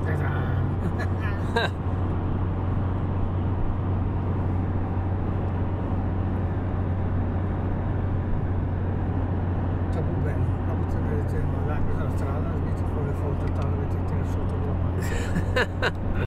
Troppo bello, la potete vedere là, questa strada, vedete con le foto, avete sotto la mano.